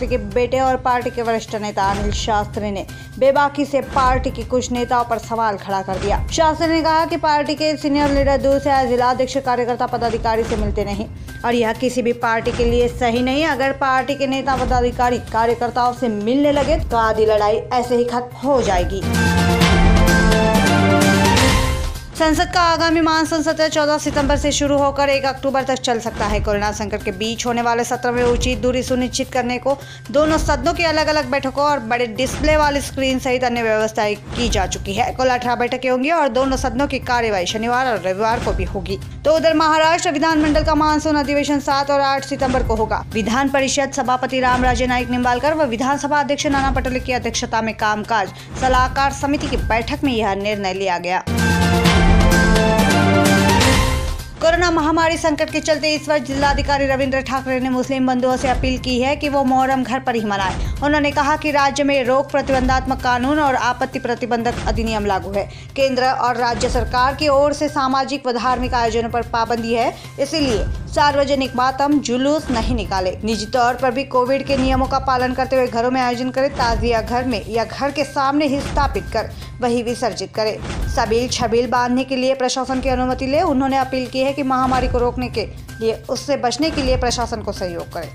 के बेटे और पार्टी के वरिष्ठ नेता अनिल शास्त्री ने बेबाकी से पार्टी के कुछ नेताओं पर सवाल खड़ा कर दिया। शास्त्री ने कहा कि पार्टी के सीनियर लीडर दूर से आए जिला अध्यक्ष कार्यकर्ता पदाधिकारी से मिलते नहीं और यह किसी भी पार्टी के लिए सही नहीं। अगर पार्टी के नेता पदाधिकारी कार्यकर्ताओं से मिलने लगे तो आधी लड़ाई ऐसे ही खत्म हो जाएगी। संसद का आगामी मानसून सत्र 14 सितंबर से शुरू होकर 1 अक्टूबर तक चल सकता है। कोरोना संकट के बीच होने वाले सत्र में उचित दूरी सुनिश्चित करने को दोनों सदनों की अलग-अलग बैठकों और बड़े डिस्प्ले वाली स्क्रीन सहित अन्य व्यवस्थाएं की जा चुकी है। कुल 18 बैठकें होंगी और दोनों सदनों की कार्यवाही शनिवार और रविवार को भी होगी। तो उधर महाराष्ट्र विधानमंडल का मानसून अधिवेशन 7 और 8 सितंबर को होगा। विधान परिषद सभापति रामराजे नाईक निंबाळकर व विधानसभा अध्यक्ष नाना पटोले की अध्यक्षता में कामकाज सलाहकार समिति की बैठक में यह निर्णय लिया गया। कोरोना महामारी संकट के चलते इस वर्ष जिलाधिकारी रविंद्र ठाकरे ने मुस्लिम बंधुओं से अपील की है कि वो मोहर्रम घर पर ही मनाएं। उन्होंने कहा कि राज्य में रोग प्रतिबंधात्मक कानून और आपत्ति प्रतिबंधक अधिनियम लागू है। केंद्र और राज्य सरकार की ओर से सामाजिक व धार्मिक आयोजनों पर पाबंदी है, इसीलिए सार्वजनिक मातम जुलूस नहीं निकाले। निजी तौर पर भी कोविड के नियमों का पालन करते हुए घरों में आयोजन करें। ताजिया घर में या घर के सामने ही स्थापित कर वही विसर्जित करें। सबील छबील बांधने के लिए प्रशासन की अनुमति ले। उन्होंने अपील की है कि महामारी को रोकने के लिए उससे बचने के लिए प्रशासन को सहयोग करें।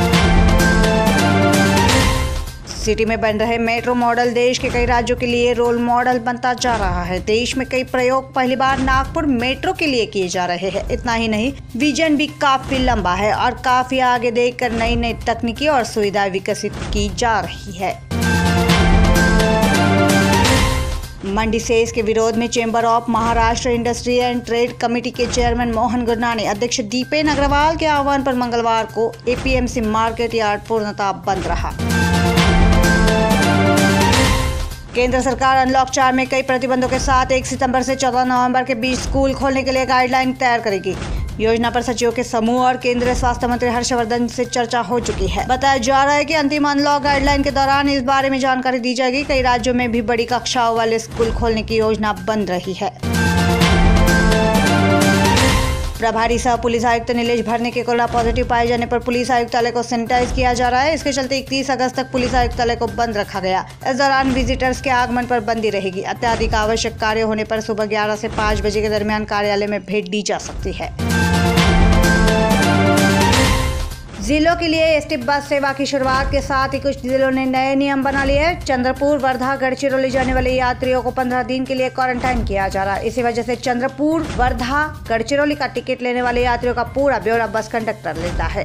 सिटी में बन रहे मेट्रो मॉडल देश के कई राज्यों के लिए रोल मॉडल बनता जा रहा है। देश में कई प्रयोग पहली बार नागपुर मेट्रो के लिए किए जा रहे हैं। इतना ही नहीं, विजन भी काफी लंबा है और काफी आगे देखकर नई नई तकनीकी और सुविधाएं विकसित की जा रही है। मंडी सेस के विरोध में chamber of Maharashtra industry and trade committee के चेयरमैन मोहन गुरनानी अध्यक्ष दीपेन अग्रवाल के आह्वान पर मंगलवार को एपीएमसी मार्केट यार्ड पूर्णतः बंद रहा। केंद्र सरकार अनलॉक 4 में कई प्रतिबंधों के साथ 1 सितंबर से 14 नवंबर के बीच स्कूल खोलने के लिए गाइडलाइन तैयार करेगी। योजना पर सचिवों के समूह और केंद्रीय स्वास्थ्य मंत्री हर्षवर्धन से चर्चा हो चुकी है। बताया जा रहा है कि अंतिम अनलॉक गाइडलाइन के दौरान इस बारे में जानकारी दी जाएगी। कई राज्यों में भी बड़ी कक्षाओं वाले स्कूल खोलने की योजना बन रही है। प्रभारी सह पुलिस आयुक्त नीलेश भरने के कोरोना पॉजिटिव पाए जाने पर पुलिस आयुक्तालय को सैनिटाइज किया जा रहा है। इसके चलते 31 अगस्त तक पुलिस आयुक्तालय को बंद रखा गया। इस दौरान विजिटर्स के आगमन पर बंदी रहेगी। अत्यधिक आवश्यक कार्य होने पर सुबह 11 से 5 बजे के दरमियान कार्यालय में भेंट दी जा सकती है। जिलों के लिए एसटी बस सेवा की शुरुआत के साथ ही कुछ जिलों ने नए नियम बना लिए हैं। चंद्रपुर, वर्धा, गढ़चिरौली जाने वाले यात्रियों को 15 दिन के लिए क्वारंटाइन किया जा रहा है। इसी वजह से चंद्रपुर, वर्धा, गढ़चिरौली का टिकट लेने वाले यात्रियों का पूरा ब्यौरा बस कंडक्टर लेता है।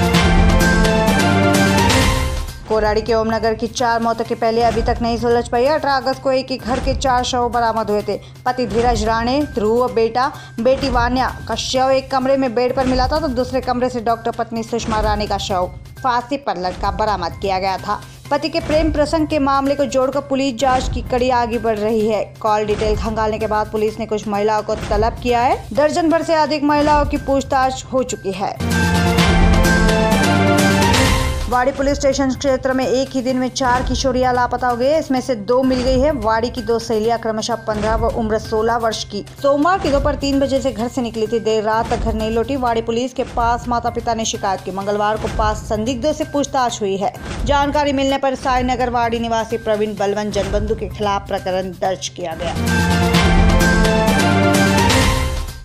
कोराड़ी के ओमनगर की 4 मौतों के पहले अभी तक नहीं सुलझ पाई। 18 अगस्त को एक ही घर के 4 शव बरामद हुए थे। पति धीरज राणे, ध्रुव, बेटी वान्या का शव एक कमरे में बेड पर मिला था, तो दूसरे कमरे से डॉक्टर पत्नी सुषमा राणे का शव फांसी पर लटका बरामद किया गया था। पति के प्रेम प्रसंग के मामले को जोड़कर पुलिस जांच की कड़ी आगे बढ़ रही है। कॉल डिटेल खंगालने के बाद पुलिस ने कुछ महिलाओं को तलब किया है। दर्जन भर से अधिक महिलाओं की पूछताछ हो चुकी है। वाड़ी पुलिस स्टेशन क्षेत्र में एक ही दिन में 4 किशोरियां लापता हो गई। इसमें से 2 मिल गई है। वाड़ी की 2 सहेलियां क्रमशः 15 व उम्र 16 वर्ष की सोमवार की दोपहर 3 बजे से घर से निकली थी। देर रात तक घर नहीं लौटी। वाड़ी पुलिस के पास माता पिता ने शिकायत की। मंगलवार को 5 संदिग्धों से पूछताछ हुई है। जानकारी मिलने पर साई नगर वाड़ी निवासी प्रवीण बलवंत जनबंधु के खिलाफ प्रकरण दर्ज किया गया।